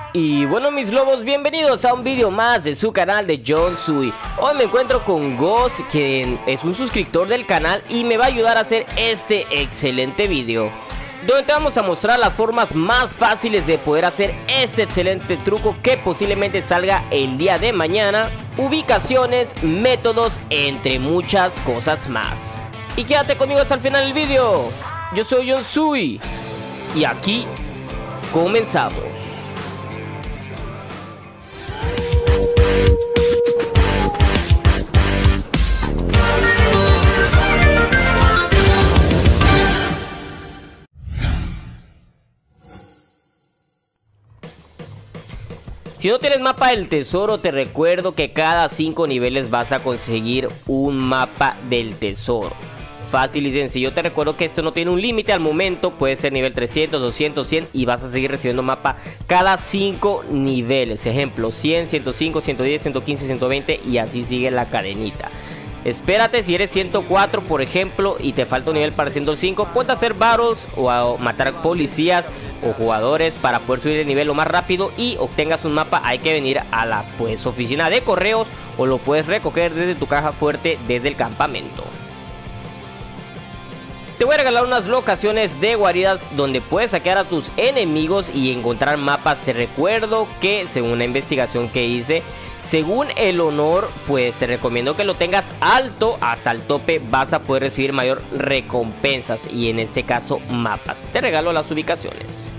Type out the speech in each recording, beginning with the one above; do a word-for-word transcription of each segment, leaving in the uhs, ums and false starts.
Y bueno, mis lobos, bienvenidos a un vídeo más de su canal de Jonsui. Hoy me encuentro con Ghost, quien es un suscriptor del canal y me va a ayudar a hacer este excelente vídeo, donde te vamos a mostrar las formas más fáciles de poder hacer este excelente truco que posiblemente salga el día de mañana, ubicaciones, métodos, entre muchas cosas más. Y quédate conmigo hasta el final del vídeo. Yo soy Jonsui y aquí comenzamos. Si no tienes mapa del tesoro, te recuerdo que cada cinco niveles vas a conseguir un mapa del tesoro. Fácil y sencillo. Te recuerdo que esto no tiene un límite al momento. Puede ser nivel trescientos, doscientos, cien y vas a seguir recibiendo mapa cada cinco niveles. Ejemplo, cien, ciento cinco, ciento diez, ciento quince, ciento veinte y así sigue la cadenita. Espérate, si eres ciento cuatro por ejemplo y te falta un nivel para ciento cinco, puedes hacer battles o a matar policías o jugadores para poder subir de nivel lo más rápido y obtengas un mapa. Hay que venir a la pues oficina de correos o lo puedes recoger desde tu caja fuerte desde el campamento. Te voy a regalar unas locaciones de guaridas donde puedes saquear a tus enemigos y encontrar mapas. Te recuerdo que según una investigación que hice, según el honor, pues te recomiendo que lo tengas alto hasta el tope. Vas a poder recibir mayor recompensas y en este caso mapas. Te regalo las ubicaciones.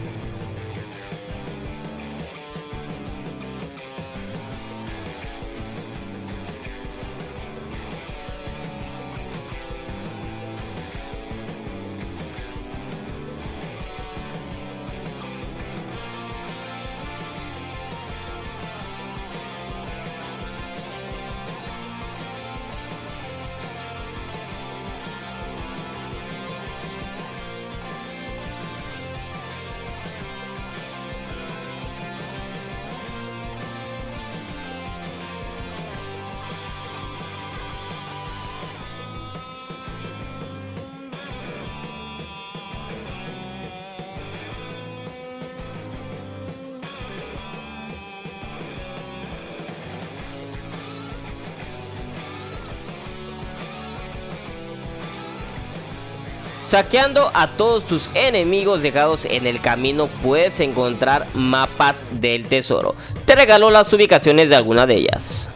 Saqueando a todos tus enemigos dejados en el camino puedes encontrar mapas del tesoro. Te regalo las ubicaciones de alguna de ellas.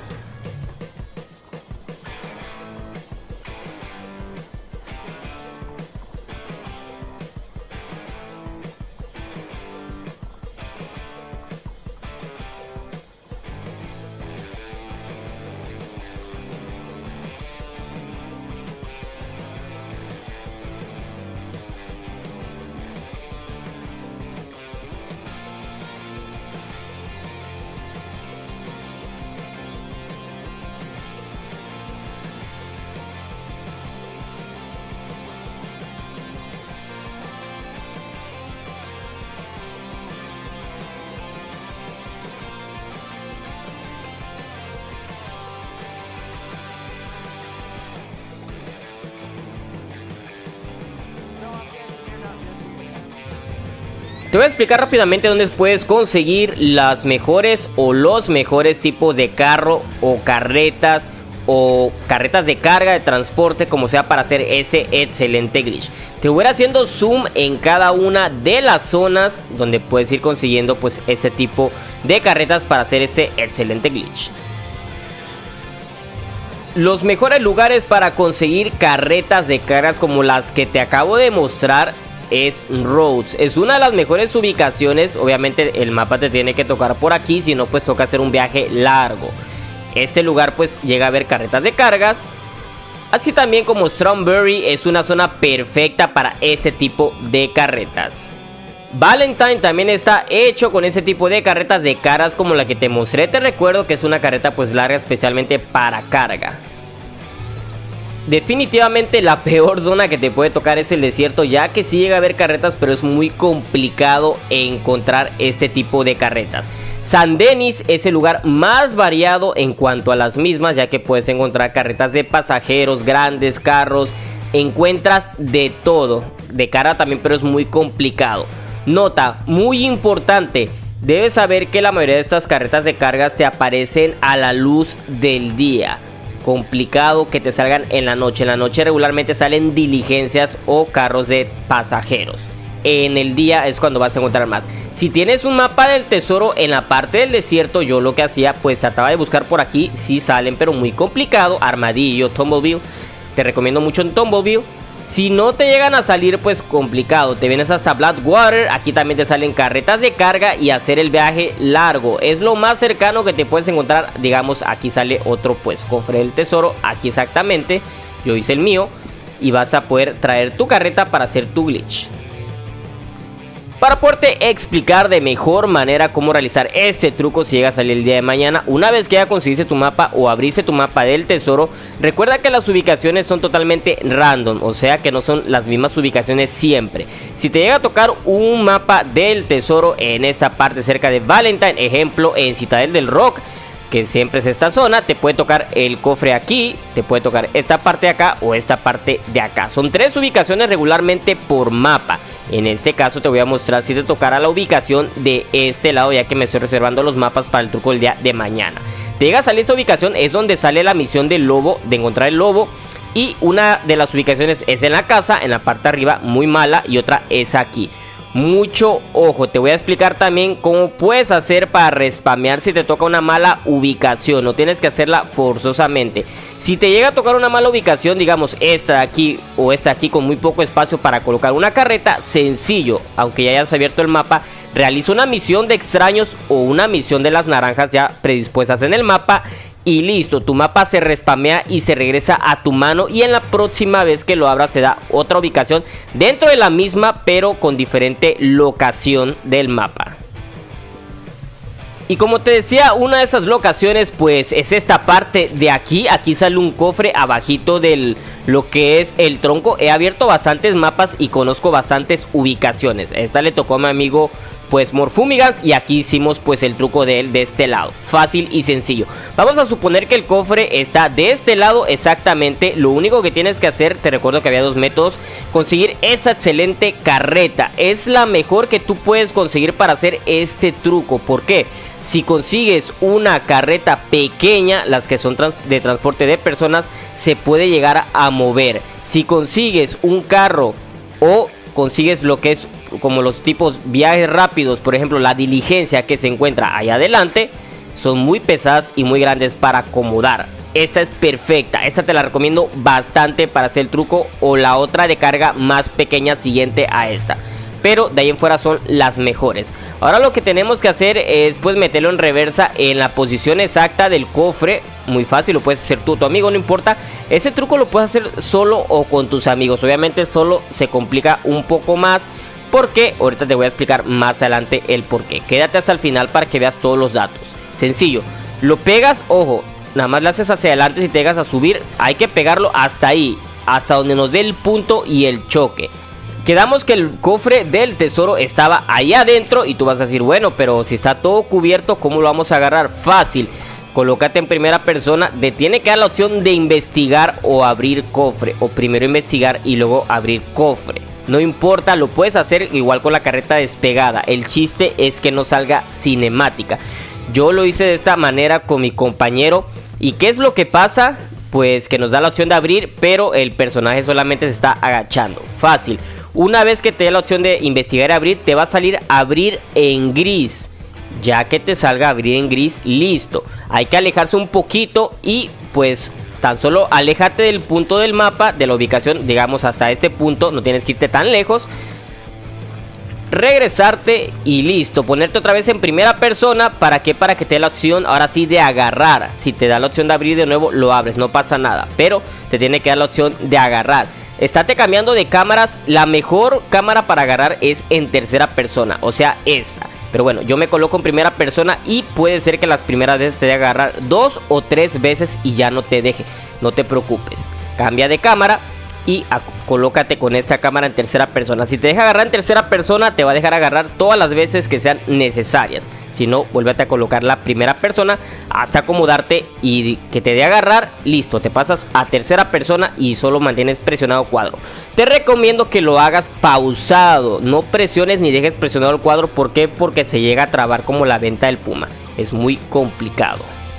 Te voy a explicar rápidamente dónde puedes conseguir las mejores o los mejores tipos de carro o carretas o carretas de carga, de transporte, como sea, para hacer este excelente glitch. Te voy a ir haciendo zoom en cada una de las zonas donde puedes ir consiguiendo pues este tipo de carretas para hacer este excelente glitch. Los mejores lugares para conseguir carretas de cargas como las que te acabo de mostrar es Rhodes. Es una de las mejores ubicaciones. Obviamente el mapa te tiene que tocar por aquí, si no pues toca hacer un viaje largo. Este lugar pues llega a haber carretas de cargas, así también como Strawberry es una zona perfecta para este tipo de carretas. Valentine también está hecho con ese tipo de carretas de cargas como la que te mostré. Te recuerdo que es una carreta pues larga especialmente para carga. Definitivamente la peor zona que te puede tocar es el desierto, ya que sí llega a haber carretas, pero es muy complicado encontrar este tipo de carretas. San Denis es el lugar más variado en cuanto a las mismas, ya que puedes encontrar carretas de pasajeros, grandes carros, encuentras de todo, de cara también, pero es muy complicado. Nota muy importante, Debes saber que la mayoría de estas carretas de cargas te aparecen a la luz del día. Complicado que te salgan en la noche. En la noche regularmente salen diligencias o carros de pasajeros. En el día es cuando vas a encontrar más. Si tienes un mapa del tesoro en la parte del desierto, yo lo que hacía, pues trataba de buscar por aquí. Sí salen, pero muy complicado. Armadillo, Tumbleview. Te recomiendo mucho en Tumbleview. Si no te llegan a salir, pues complicado, te vienes hasta Blackwater. Aquí también te salen carretas de carga y hacer el viaje largo. Es lo más cercano que te puedes encontrar. Digamos, aquí sale otro pues cofre del tesoro. Aquí exactamente, yo hice el mío. Y vas a poder traer tu carreta para hacer tu glitch. Para poderte explicar de mejor manera cómo realizar este truco si llega a salir el día de mañana, una vez que ya conseguiste tu mapa o abriste tu mapa del tesoro, recuerda que las ubicaciones son totalmente random, o sea que no son las mismas ubicaciones siempre. Si te llega a tocar un mapa del tesoro en esta parte cerca de Valentine, ejemplo en Citadel del Rock, que siempre es esta zona, te puede tocar el cofre aquí, te puede tocar esta parte de acá o esta parte de acá. Son tres ubicaciones regularmente por mapa. En este caso te voy a mostrar si te tocará la ubicación de este lado, ya que me estoy reservando los mapas para el truco del día de mañana. Te llega a salir esa ubicación, es donde sale la misión del lobo, de encontrar el lobo. Y una de las ubicaciones es en la casa, en la parte de arriba, muy mala, y otra es aquí. Mucho ojo, te voy a explicar también cómo puedes hacer para respamear si te toca una mala ubicación. No tienes que hacerla forzosamente. Si te llega a tocar una mala ubicación, digamos esta de aquí o esta de aquí con muy poco espacio para colocar una carreta, sencillo, aunque ya hayas abierto el mapa, realiza una misión de extraños o una misión de las naranjas ya predispuestas en el mapa. Y listo, tu mapa se respamea y se regresa a tu mano. Y en la próxima vez que lo abras te da otra ubicación dentro de la misma, pero con diferente locación del mapa. Y como te decía, una de esas locaciones pues es esta parte de aquí. Aquí sale un cofre abajito de lo que es el tronco. He abierto bastantes mapas y conozco bastantes ubicaciones. Esta le tocó a mi amigo pues Morfumigans, y aquí hicimos pues el truco de él de este lado. Fácil y sencillo. Vamos a suponer que el cofre está de este lado exactamente. Lo único que tienes que hacer, te recuerdo que había dos métodos: conseguir esa excelente carreta. Es la mejor que tú puedes conseguir para hacer este truco. ¿Por qué? Si consigues una carreta pequeña, las que son trans de transporte de personas, se puede llegar a mover. Si consigues un carro o consigues lo que es como los tipos viajes rápidos, por ejemplo la diligencia que se encuentra ahí adelante, son muy pesadas y muy grandes para acomodar. Esta es perfecta, esta te la recomiendo bastante para hacer el truco, o la otra de carga más pequeña siguiente a esta. Pero de ahí en fuera son las mejores. Ahora lo que tenemos que hacer es pues meterlo en reversa en la posición exacta del cofre. Muy fácil, lo puedes hacer tú, tu amigo, no importa. Ese truco lo puedes hacer solo o con tus amigos. Obviamente solo se complica un poco más, porque ahorita te voy a explicar más adelante el porqué. Quédate hasta el final para que veas todos los datos. Sencillo, lo pegas, ojo, nada más lo haces hacia adelante. Si te llegas a subir, hay que pegarlo hasta ahí, hasta donde nos dé el punto y el choque. Quedamos que el cofre del tesoro estaba ahí adentro y tú vas a decir, bueno, pero si está todo cubierto, ¿cómo lo vamos a agarrar? Fácil, colócate en primera persona, te tiene que dar la opción de investigar o abrir cofre, o primero investigar y luego abrir cofre. No importa, lo puedes hacer igual con la carreta despegada. El chiste es que no salga cinemática. Yo lo hice de esta manera con mi compañero. ¿Y qué es lo que pasa? Pues que nos da la opción de abrir, pero el personaje solamente se está agachando. Fácil. Una vez que te dé la opción de investigar y abrir, te va a salir abrir en gris. Ya que te salga abrir en gris, listo. Hay que alejarse un poquito y pues tan solo aléjate del punto del mapa, de la ubicación, digamos hasta este punto. No tienes que irte tan lejos. Regresarte y listo. Ponerte otra vez en primera persona. ¿Para qué? Para que te dé la opción ahora sí de agarrar. Si te da la opción de abrir de nuevo, lo abres, no pasa nada. Pero te tiene que dar la opción de agarrar. Estate cambiando de cámaras. La mejor cámara para agarrar es en tercera persona, o sea esta. Pero bueno, yo me coloco en primera persona y puede ser que las primeras veces te deje agarrar dos o tres veces y ya no te deje. No te preocupes, cambia de cámara y colócate con esta cámara en tercera persona. Si te deja agarrar en tercera persona, te va a dejar agarrar todas las veces que sean necesarias. Si no, vuélvete a colocar la primera persona hasta acomodarte y que te dé agarrar. Listo, te pasas a tercera persona y solo mantienes presionado cuadro. Te recomiendo que lo hagas pausado, no presiones ni dejes presionado el cuadro. ¿Por qué? Porque se llega a trabar como la venta del Puma. Es muy complicado.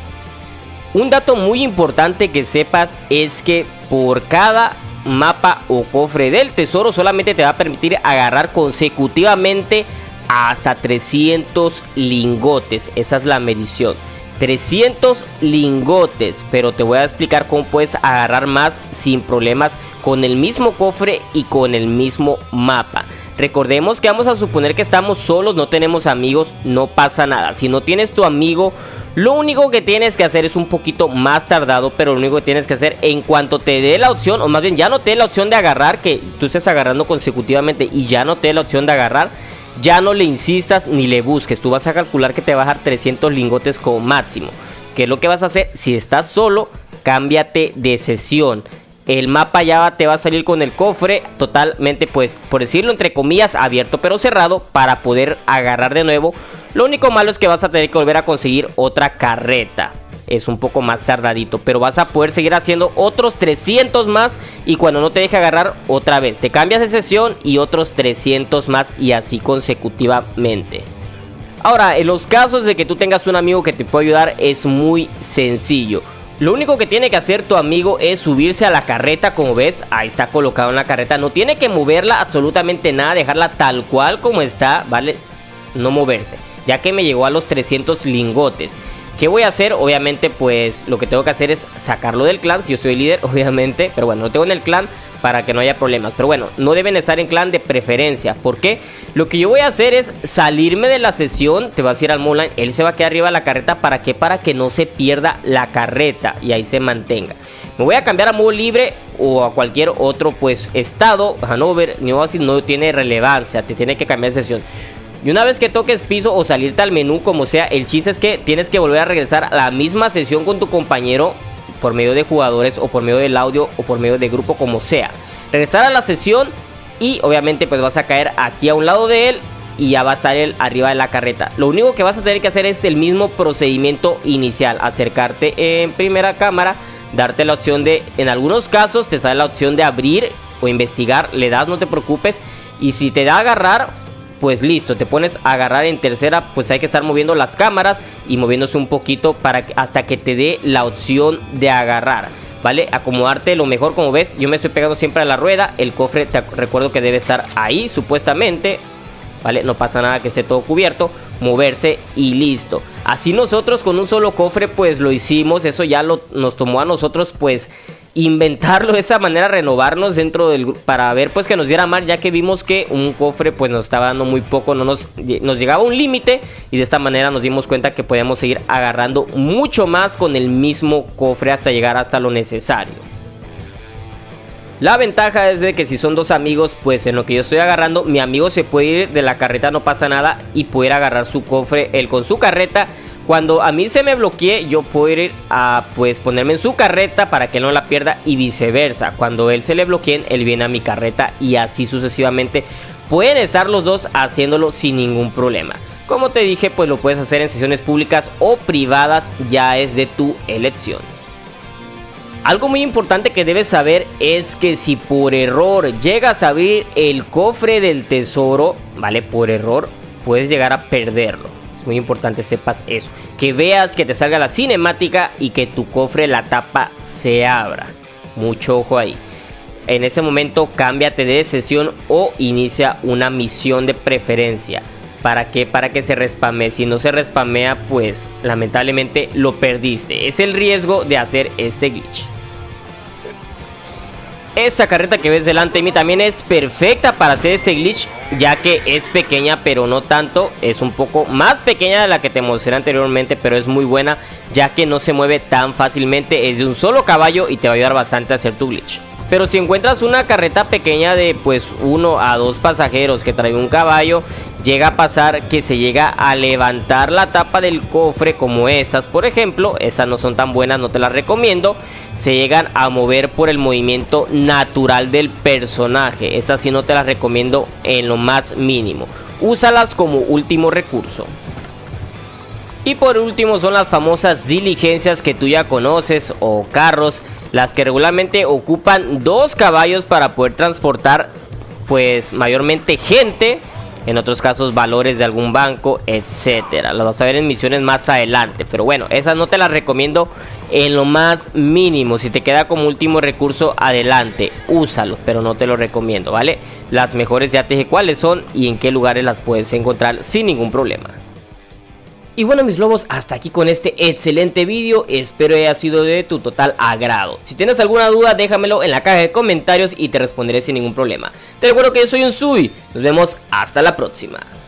Un dato muy importante que sepas es que por cada mapa o cofre del tesoro solamente te va a permitir agarrar consecutivamente hasta trescientos lingotes. Esa es la medición, trescientos lingotes. Pero te voy a explicar cómo puedes agarrar más sin problemas con el mismo cofre y con el mismo mapa. Recordemos que vamos a suponer que estamos solos, no tenemos amigos, no pasa nada. Si no tienes tu amigo, lo único que tienes que hacer es un poquito más tardado, pero lo único que tienes que hacer en cuanto te dé la opción, o más bien ya no te dé la opción de agarrar, que tú estés agarrando consecutivamente y ya no te dé la opción de agarrar, ya no le insistas ni le busques. Tú vas a calcular que te va a bajar trescientos lingotes como máximo. ¿Qué es lo que vas a hacer? Si estás solo, cámbiate de sesión. El mapa ya te va a salir con el cofre totalmente, pues, por decirlo entre comillas, abierto pero cerrado, para poder agarrar de nuevo. Lo único malo es que vas a tener que volver a conseguir otra carreta. Es un poco más tardadito, pero vas a poder seguir haciendo otros trescientos más. Y cuando no te deje agarrar, otra vez te cambias de sesión y otros trescientos más, y así consecutivamente. Ahora, en los casos de que tú tengas un amigo que te pueda ayudar, es muy sencillo. Lo único que tiene que hacer tu amigo es subirse a la carreta. Como ves, ahí está colocado en la carreta. No tiene que moverla absolutamente nada, dejarla tal cual como está, ¿vale? No moverse, ya que me llegó a los trescientos lingotes. ¿Qué voy a hacer? Obviamente, pues lo que tengo que hacer es sacarlo del clan. Si yo soy líder, obviamente, pero bueno, lo tengo en el clan para que no haya problemas. Pero bueno, no deben estar en clan de preferencia. ¿Por qué? Lo que yo voy a hacer es salirme de la sesión. Te vas a ir al Moonlight, él se va a quedar arriba de la carreta. ¿Para qué? Para que no se pierda la carreta y ahí se mantenga. Me voy a cambiar a modo libre o a cualquier otro pues estado. Hanover, New Oasis no tiene relevancia, te tiene que cambiar de sesión. Y una vez que toques piso o salirte al menú, como sea, el chiste es que tienes que volver a regresar a la misma sesión con tu compañero por medio de jugadores o por medio del audio o por medio de grupo, como sea. Regresar a la sesión y obviamente pues vas a caer aquí a un lado de él y ya va a estar él arriba de la carreta. Lo único que vas a tener que hacer es el mismo procedimiento inicial: acercarte en primera cámara, darte la opción de, en algunos casos te sale la opción de abrir o investigar, le das, no te preocupes, y si te da a agarrar, pues listo, te pones a agarrar en tercera. Pues hay que estar moviendo las cámaras y moviéndose un poquito para que, hasta que te dé la opción de agarrar, ¿vale? Acomodarte lo mejor. Como ves, yo me estoy pegando siempre a la rueda. El cofre, te recuerdo que debe estar ahí supuestamente, ¿vale? No pasa nada que esté todo cubierto. Moverse y listo. Así nosotros con un solo cofre pues lo hicimos. Eso ya lo, nos tomó a nosotros pues inventarlo de esa manera, renovarnos dentro del grupo para ver pues que nos diera mal, ya que vimos que un cofre pues nos estaba dando muy poco, no nos, nos llegaba un límite, y de esta manera nos dimos cuenta que podíamos seguir agarrando mucho más con el mismo cofre hasta llegar hasta lo necesario. La ventaja es de que si son dos amigos, pues en lo que yo estoy agarrando, mi amigo se puede ir de la carreta, no pasa nada, y poder agarrar su cofre él con su carreta. Cuando a mí se me bloquee, yo puedo ir a pues ponerme en su carreta para que él no la pierda, y viceversa. Cuando él se le bloqueen, él viene a mi carreta, y así sucesivamente pueden estar los dos haciéndolo sin ningún problema. Como te dije, pues lo puedes hacer en sesiones públicas o privadas, ya es de tu elección. Algo muy importante que debes saber es que si por error llegas a abrir el cofre del tesoro, ¿vale? Por error puedes llegar a perderlo. Muy importante sepas eso, que veas que te salga la cinemática y que tu cofre, la tapa, se abra. Mucho ojo ahí. En ese momento cámbiate de sesión o inicia una misión de preferencia. ¿Para qué? Para que se respamee. Si no se respamea, pues lamentablemente lo perdiste. Es el riesgo de hacer este glitch. Esta carreta que ves delante de mí también es perfecta para hacer ese glitch, ya que es pequeña pero no tanto. Es un poco más pequeña de la que te mostré anteriormente, pero es muy buena, ya que no se mueve tan fácilmente. Es de un solo caballo y te va a ayudar bastante a hacer tu glitch. Pero si encuentras una carreta pequeña de pues uno a dos pasajeros que trae un caballo, llega a pasar que se llega a levantar la tapa del cofre, como estas por ejemplo. Estas no son tan buenas, no te las recomiendo. Se llegan a mover por el movimiento natural del personaje. Estas sí no te las recomiendo en lo más mínimo. Úsalas como último recurso. Y por último son las famosas diligencias que tú ya conoces, o carros, las que regularmente ocupan dos caballos para poder transportar pues mayormente gente, en otros casos valores de algún banco, etcétera. Las vas a ver en misiones más adelante, pero bueno, esas no te las recomiendo en lo más mínimo. Si te queda como último recurso, adelante, úsalo, pero no te lo recomiendo, ¿vale? Las mejores ya te dije cuáles son y en qué lugares las puedes encontrar sin ningún problema. Y bueno, mis lobos, hasta aquí con este excelente vídeo, espero haya sido de tu total agrado. Si tienes alguna duda, déjamelo en la caja de comentarios y te responderé sin ningún problema. Te recuerdo que yo soy Unsui, nos vemos hasta la próxima.